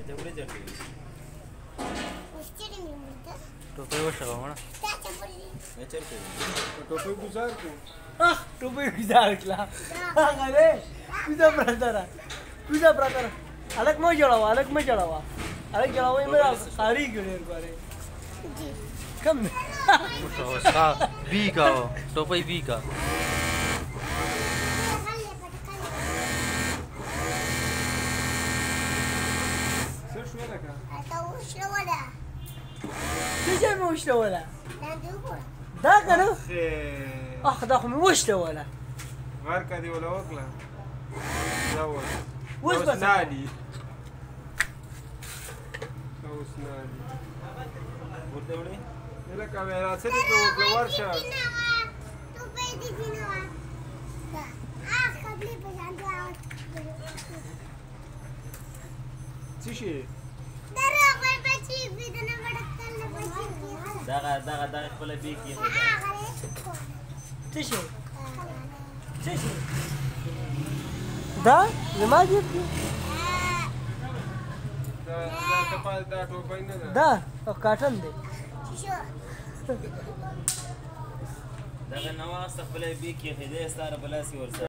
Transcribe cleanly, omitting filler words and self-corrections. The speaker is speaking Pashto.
टोपी वशा म्हणा टोपी गुजार को टोपी गुजार केला अरे तुझा प्रकार अलग मग जळावा अलग मेरा सारी गिरे अरे कम बी का टोपी बी का تجي مش ولا ده كانوا اخذ مش ولا غير دي ولا وكلا زود وش بس نادي وش نادي ورده لك كاميرا سيدي ورشه تو بيدي فينا قبل بس عنده تشي دغه خپل بي کې تشي دا زما دي دا ټوپای نه دا او کاټن دی دغه نواز خپل بي کې هدي ستاره بلاسي ورسره